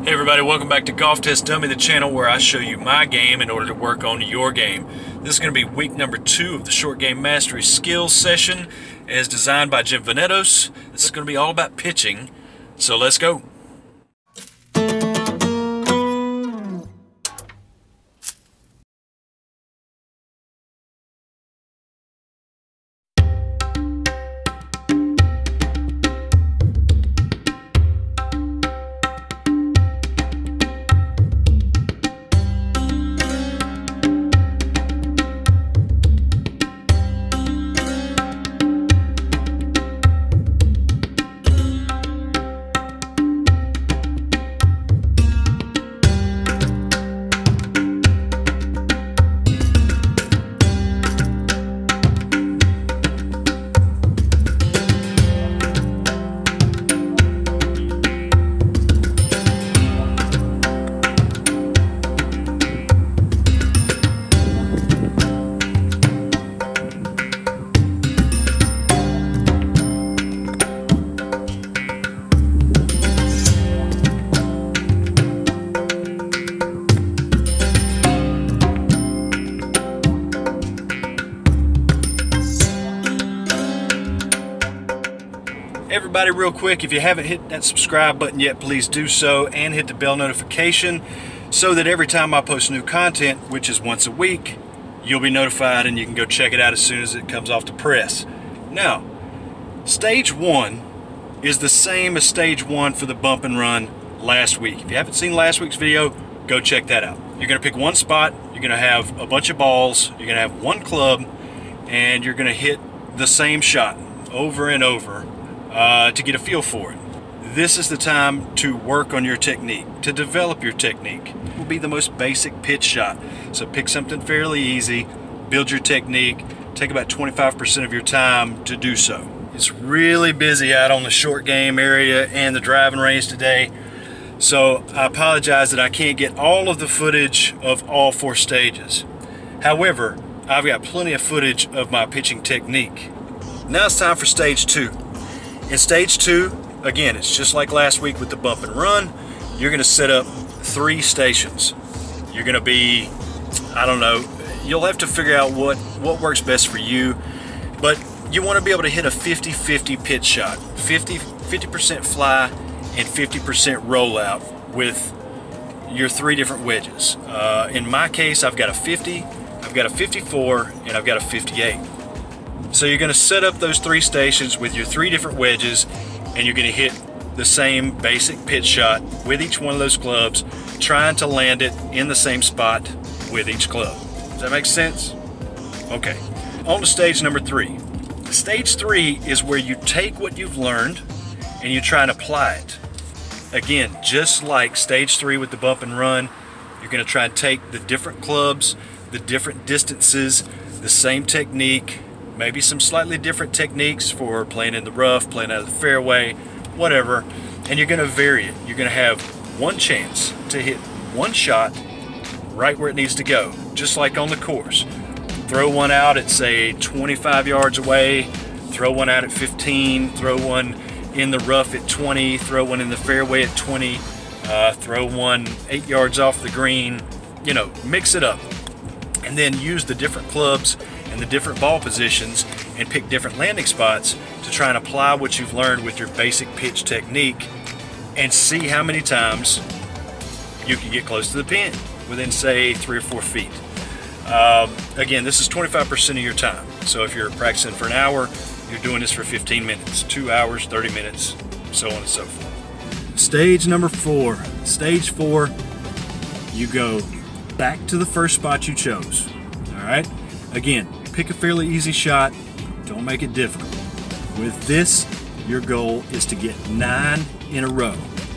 Hey everybody, welcome back to Golf Test Dummy, the channel where I show you my game in order to work on your game. This is going to be week number 2 of the Short Game Mastery Skills session as designed by Jim Venetos. This is going to be all about pitching, so let's go. Everybody, real quick, if you haven't hit that subscribe button yet, please do so and hit the bell notification so that every time I post new content, which is once a week, you'll be notified and you can go check it out as soon as it comes off the press. Now, stage 1 is the same as stage 1 for the bump and run last week. If you haven't seen last week's video, go check that out. You're going to pick one spot, you're going to have a bunch of balls, you're going to have one club, and you're going to hit the same shot over and over to get a feel for it. This is the time to work on your technique, to develop your technique. It will be the most basic pitch shot. So pick something fairly easy, build your technique, take about 25% of your time to do so. It's really busy out on the short game area and the driving range today. So I apologize that I can't get all of the footage of all 4 stages. However, I've got plenty of footage of my pitching technique. Now it's time for stage 2. In stage 2, again, it's just like last week with the bump and run. You're going to set up 3 stations. You're going to be, I don't know, you'll have to figure out what works best for you, but you want to be able to hit a 50-50 pitch shot, 50% fly and 50% rollout with your 3 different wedges. In my case, I've got a 50, I've got a 54, and I've got a 58. So you're going to set up those 3 stations with your 3 different wedges, and you're going to hit the same basic pitch shot with each one of those clubs, trying to land it in the same spot with each club. Does that make sense? Okay, on to stage number 3. Stage 3 is where you take what you've learned and you try and apply it. Again, just like stage 3 with the bump and run, you're going to try and take the different clubs, the different distances, the same technique, maybe some slightly different techniques for playing in the rough, playing out of the fairway, whatever, and you're going to vary it. You're going to have one chance to hit one shot right where it needs to go, just like on the course. Throw one out at, say, 25 yards away, throw one out at 15, throw one in the rough at 20, throw one in the fairway at 20, throw one 8 yards off the green, you know, mix it up. And then use the different clubs and the different ball positions and pick different landing spots to try and apply what you've learned with your basic pitch technique and see how many times you can get close to the pin within, say, 3 or 4 feet. Again, this is 25% of your time. So if you're practicing for an hour, you're doing this for 15 minutes, 2 hours, 30 minutes, so on and so forth. Stage number 4. Stage 4, you go back to the first spot you chose. All right? Again, pick a fairly easy shot. Don't make it difficult. With this, your goal is to get 9 in a row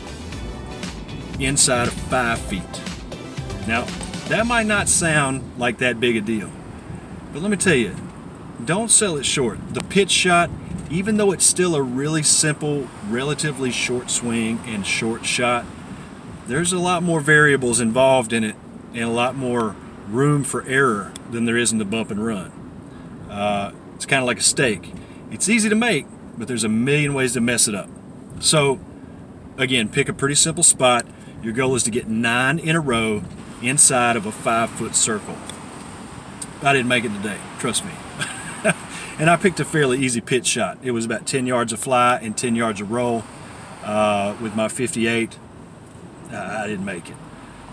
inside of 5 feet. Now, that might not sound like that big a deal, but let me tell you, don't sell it short. The pitch shot, even though it's still a really simple, relatively short swing and short shot, there's a lot more variables involved in it and a lot more room for error than there is in the bump and run. It's kind of like a steak. It's easy to make, but there's a million ways to mess it up. So again, pick a pretty simple spot. Your goal is to get 9 in a row inside of a 5-foot circle. I didn't make it today, trust me. And I picked a fairly easy pitch shot. It was about 10 yards of fly and 10 yards of roll with my 58. I didn't make it.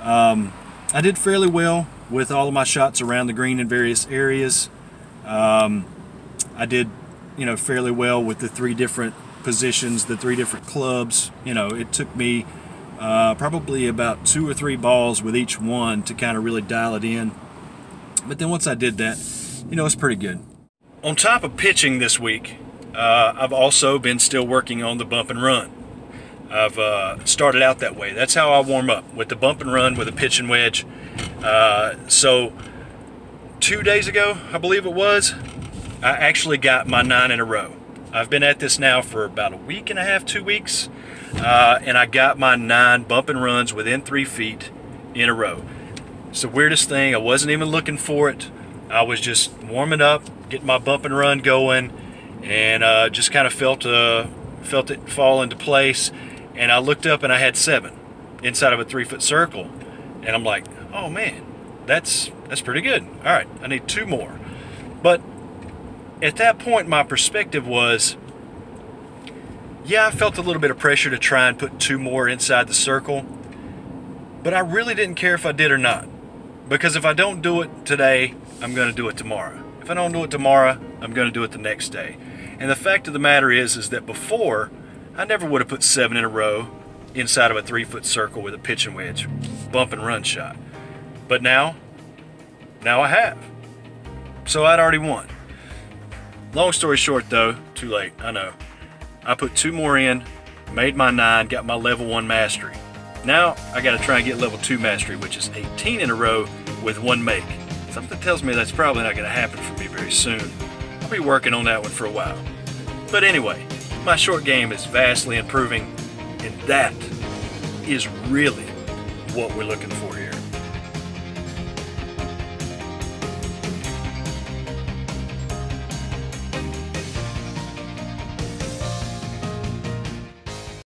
I did fairly well with all of my shots around the green in various areas. I did, fairly well with the 3 different positions, the 3 different clubs. It took me probably about 2 or 3 balls with each one to kind of really dial it in. But then once I did that, it's pretty good. On top of pitching this week, I've also been still working on the bump and run. I've started out that way. That's how I warm up, with the bump and run with a pitch and wedge. So 2 days ago, I believe it was, I actually got my 9 in a row. I've been at this now for about a week and a half, 2 weeks, and I got my 9 bump and runs within 3 feet in a row. It's the weirdest thing. I wasn't even looking for it. I was just warming up, getting my bump and run going, and just kind of felt it fall into place. And I looked up and I had 7 inside of a 3-foot circle, and I'm like, oh man, that's pretty good. All right, I need 2 more. But at that point, my perspective was, yeah, I felt a little bit of pressure to try and put 2 more inside the circle, but I really didn't care if I did or not, because if I don't do it today, I'm going to do it tomorrow. If I don't do it tomorrow, I'm going to do it the next day. And the fact of the matter is that before, I never would have put 7 in a row inside of a 3-foot circle with a pitch and wedge, bump and run shot. But now I have. So I'd already won. Long story short though, too late, I know. I put 2 more in, made my 9, got my level 1 mastery. Now I got to try and get level 2 mastery, which is 18 in a row with 1 make. Something tells me that's probably not going to happen for me very soon. I'll be working on that one for a while. But anyway, my short game is vastly improving, and that is really what we're looking for here.